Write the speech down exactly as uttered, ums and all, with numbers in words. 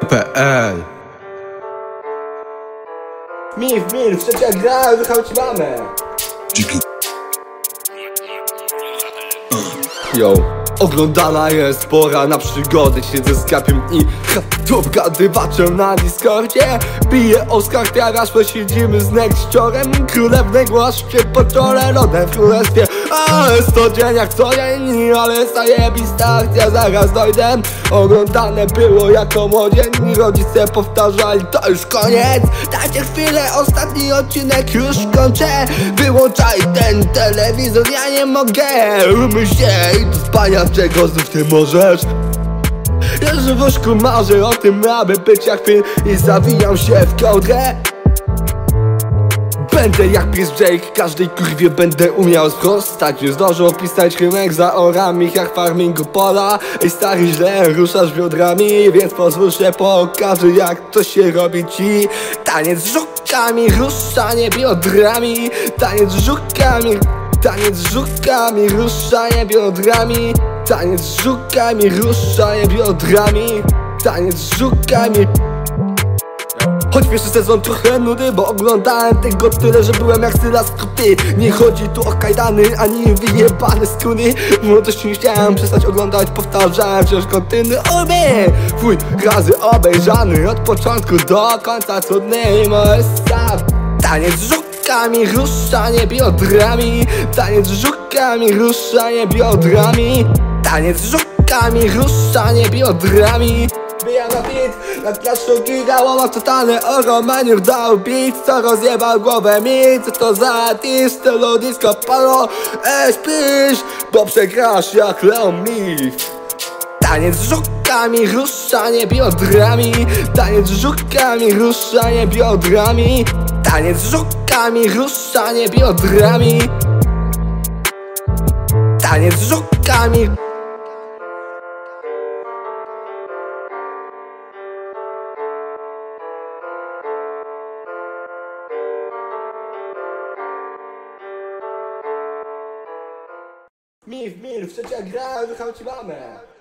P L. Mif, mif, trzecia gra, wychał ci mamę. Yo. Oglądana jest pora na przygody. Siedzę z kapiem i obgadywaczem na Discordzie. Bije Oskar, teraz posiedzimy z nekściorem. Królewny głos się po czole lodem w królestwie. Ale sto dzień jak co dzień, ale zajebista akcja, zaraz dojdę. Oglądane było jako młodzień, rodzice powtarzali, to już koniec. Dajcie chwilę, ostatni odcinek już kończę. Wyłączaj ten telewizor, ja nie mogę. Umyj się i do spania, czego znów ty możesz. Ja że w łóżku marzę o tym, aby być jak film i zawijam się w kołdrę. Będę jak Chris Jake, każdej kurwie będę umiał sprostać. Nie zdążę opisać rymek za orami jak farmingu pola. Ej stary, źle ruszasz biodrami, więc pozwól, że pokażę jak to się robi ci. Taniec z żukami, ruszanie biodrami. Taniec z żukami, taniec z żukami, ruszanie biodrami. Taniec z żukami, ruszanie biodrami. Taniec z żukami. Choć pierwszy sezon trochę nudy, bo oglądałem tego tyle, że byłem jak Syla skróty. Nie chodzi tu o kajdany, ani wyjebane skuny. W młodości nie chciałem przestać oglądać, powtarzałem wciąż kontynuuję. Twój razy obejrzany, od początku do końca cudny i mój sam. Taniec z żukami, ruszanie biodrami. Taniec z żukami, ruszanie biodrami. Taniec z żukami, ruszanie biodrami. Bijam na beat, nad plaszczą gigałowa, totalny oromaniur dał beat, co rozjebał głowę mi. Co to za artist, stylu disco polo. Ej śpisz, bo przegrasz jak Leon Mif. Taniec z żukami, ruszanie biodrami. Taniec z żukami, ruszanie biodrami. Taniec z żukami, ruszanie biodrami. Taniec z żukami. Mif, mif, trzecia gra, wychał ci mamę.